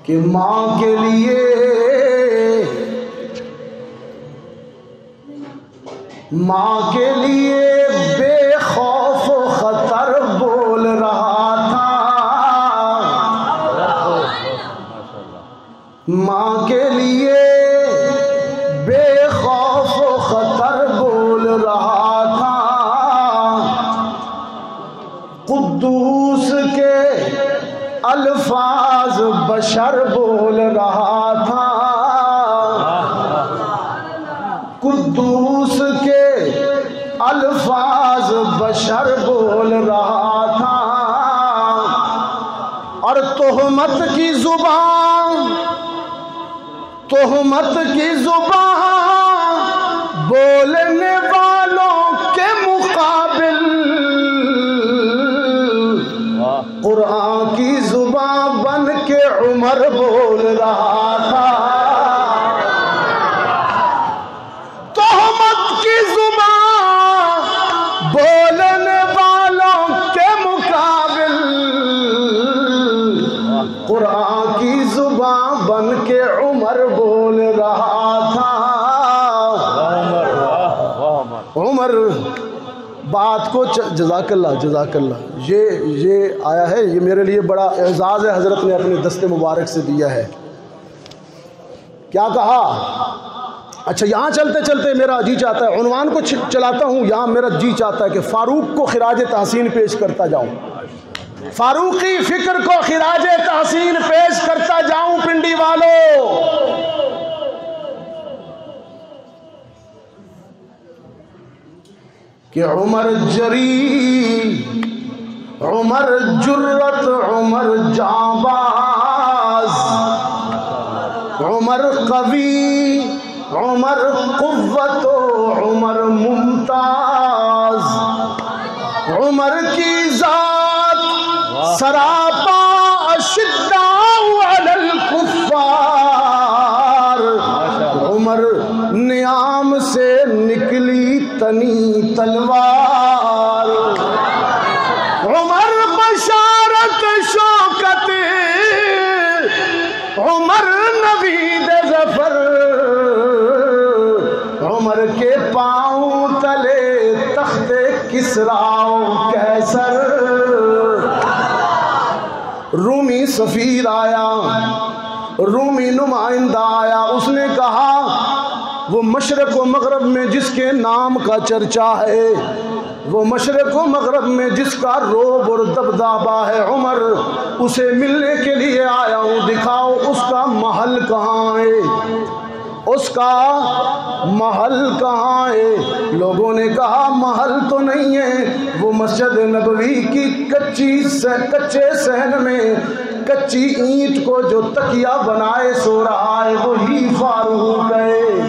کہ ماں کے لیے بے خوف و خطر بول رہا تھا، ماں کے لیے بے خوف و خطر بول رہا تھا، قدوس کے الفاظ بشر بول رہا تھا، قدوس کے الفاظ بشر بول رہا تھا، اور تہمت کی زبان بولنے والوں کے مقابل قرآن کی زبان بن کے عمر بول رہا تھا، تہمت کی زبان بولنے والوں کے مقابل قرآن کی زبان بن کے عمر بول رہا تھا۔ عمر بات کو جزاک اللہ یہ آیا ہے، یہ میرے لیے بڑا اعزاز ہے، حضرت نے اپنے دست مبارک سے دیا ہے۔ کیا کہا؟ اچھا یہاں چلتے چلتے میرا جی چاہتا ہے، عنوان کو چلاتا ہوں، یہاں میرا جی چاہتا ہے کہ فاروق کو خراج تحسین پیش کرتا جاؤں، فاروقی فکر کو خراج تحسین پیش کرتا جاؤں پنڈی والوں۔ کہ عمر جری، عمر جرت، عمر جانباز، عمر قوی، عمر قوت، عمر ممتاز، عمر کی ذات سراپا اشداء علی الکفار، عمر نیام سے نکلی تنی تلوار، عمر بشارت شوکت، عمر نوید ظفر، عمر کے پاؤں تلے تخت کسریٰ و قیصر، رومی سفیر آیا، رومی نمائندہ آیا، اس نے کہا وہ مشرق و مغرب میں جس کے نام کا چرچا ہے، وہ مشرق و مغرب میں جس کا روب اور دبدبہ ہے، عمر اسے ملنے کے لیے آیا ہوں، دکھاؤ اس کا محل کہاں ہے، اس کا محل کہاں ہے؟ لوگوں نے کہا محل تو نہیں ہے، وہ مسجد نبوی کی کچے صحن میں کچی اینٹ کو جو تکیہ بنائے سو رہا ہے، وہی فاروق ہے۔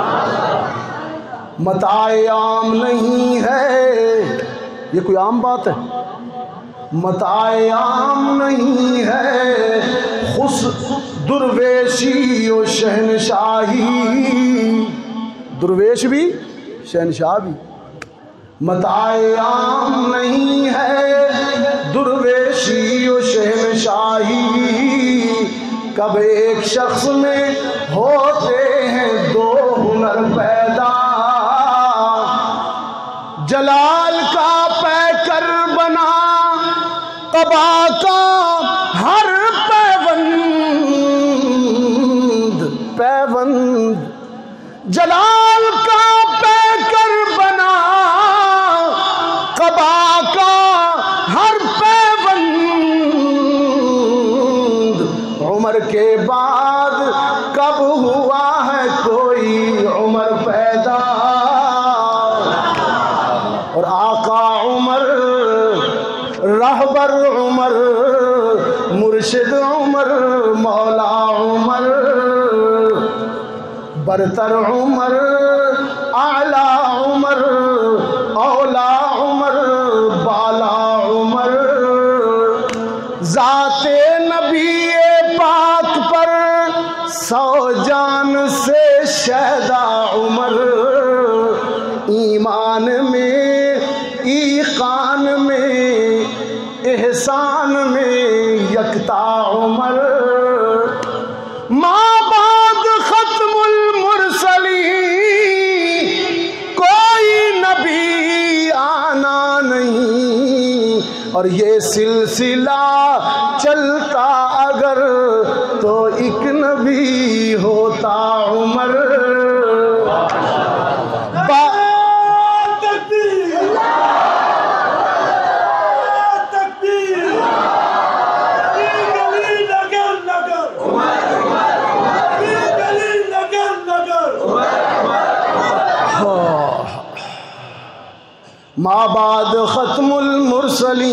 متاع عام نہیں ہے، یہ کوئی عام بات ہے؟ متاع عام نہیں ہے، درویشی و شہنشاہی، درویش بھی شہنشاہ بھی، متاع عام نہیں ہے، درویشی و شہنشاہی، کب ایک شخص میں ہوتے ہیں دو ہنر پیدا، جلال کا پیکر بنا قبا کا ہر پیوند، جلال کا پیکر بنا قبا کا ہر پیوند، عمر کے بعد کب ہوا ہے کوئی عمر پیدا، اور آقا عمر، رہبر عمر، مرشد عمر، مولا عمر، برتر عمر، اعلی عمر، اولا عمر، بالا عمر، ذات نبی پاک پر سو جان سے شہدا عمر، ایمان میں، ایقان میں، احسان میں یکتا عمر، اور یہ سلسلہ چلتا اگر تو ایک نبی ہوتا عمر. ماں بعد ختم المرسلین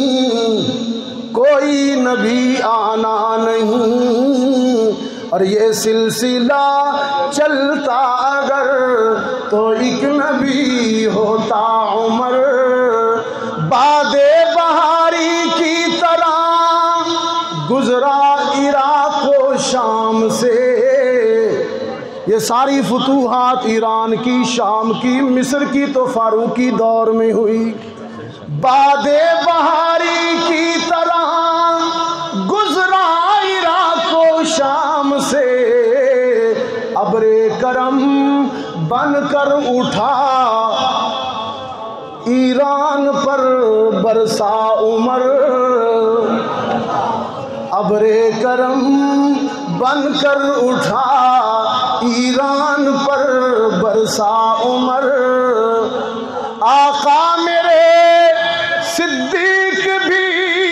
کوئی نبی آنا نہیں، اور یہ سلسلہ چلتا اگر تو ایک نبی ہوتا عمر. باد بہاری کی طرح گزرا عراق و شام سے. یہ ساری فتوحات ایران کی، شام کی، مصر کی تو فاروقی دور میں ہوئی. باد بہاری کی طرح گزرا عراق و شام سے، ابر کرم بن کر اٹھا ایران پر برسا عمر. ابر کرم بن کر اٹھا ایران پر برسا عمر. آقا میرے صدیق بھی،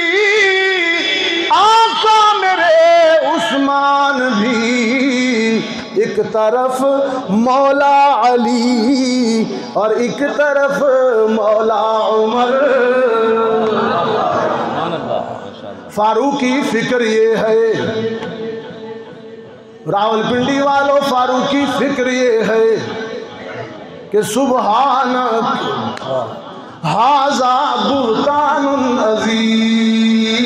آقا میرے عثمان بھی، ایک طرف مولا علی اور ایک طرف مولا عمر. فاروقی فکر یہ ہے، راول پنڈی والوں، فاروقی فکر یہ ہے کہ سبحانک ھذا بہتان عظیم.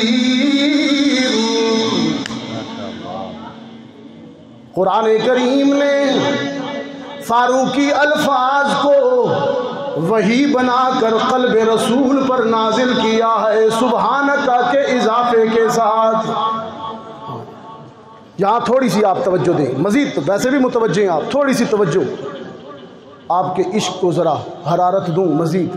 قرآن کریم نے فاروقی الفاظ کو وحی بنا کر قلب رسول پر نازل کیا ہے، سبحانک کے اضافے کے ساتھ. یہاں تھوڑی سی آپ توجہ دیں، مزید تو ویسے بھی متوجہ ہیں آپ، تھوڑی سی توجہ آپ کے عشق کو ذرا حرارت دوں مزید.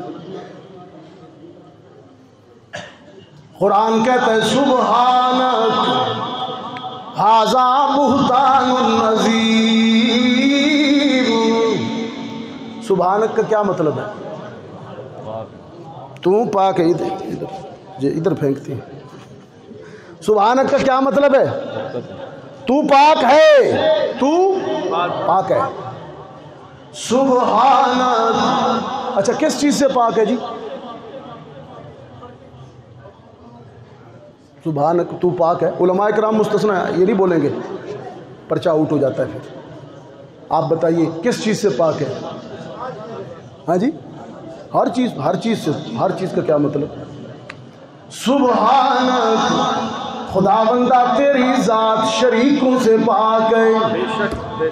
قرآن کہتا ہے سبحانک ھذا بہتان عظیم. سبحانک کا کیا مطلب ہے؟ تو پاک ہے. ادھر پھینکتی ہیں. سبحانک کا کیا مطلب ہے؟ تو پاک ہے، تو پاک ہے. سبحانک، اچھا کس چیز سے پاک ہے جی؟ سبحانک تو پاک ہے. علماء کرام مستثنا ہے، یہ نہیں بولیں گے پرچہ آؤٹ ہو جاتا ہے پھر. آپ بتائیے کس چیز سے پاک ہے؟ ہاں جی، ہر چیز سے. ہر چیز کا کیا مطلب؟ سبحانک خدا بندہ تیری ذات شریکوں سے پاک ہے.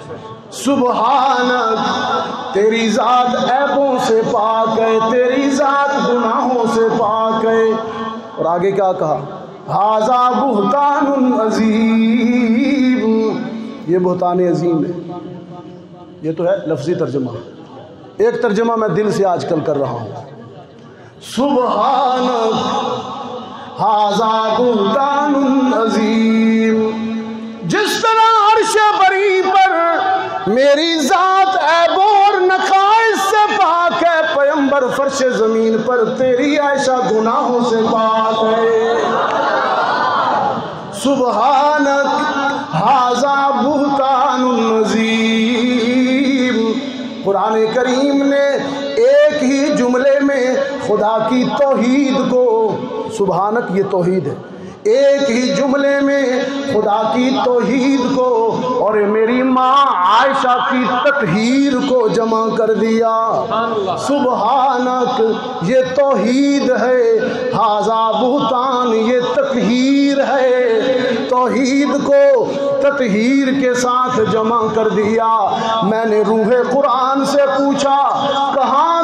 سبحانک تیری ذات عیبوں سے پاک ہے، تیری ذات گناہوں سے پاک ہے. اور آگے کیا کہا؟ ھذا بہتان عظیم. یہ بہتان عظیم ہے. یہ تو ہے لفظی ترجمہ. ایک ترجمہ میں دل سے آج کل کر رہا ہوں. سبحانک ھذا بہتان عظیم. جس طرح عرش بری پر میری ذات عیبوں اور نقائص سے پاک ہے، پیمبر فرش زمین پر تیری عائشہ گناہوں سے پاک ہے. سبحانک ھذا بہتان عظیم. قرآن کریم نے ایک ہی جملے میں خدا کی توحید کو، سبحانک یہ توحید ہے، ایک ہی جملے میں خدا کی توحید کو اور میری ماں عائشہ کی تطہیر کو جمع کر دیا. سبحانک یہ توحید ہے، ھذا بہتان یہ تطہیر ہے. توحید کو تطہیر کے ساتھ جمع کر دیا. میں نے روح قرآن سے پوچھا کہاں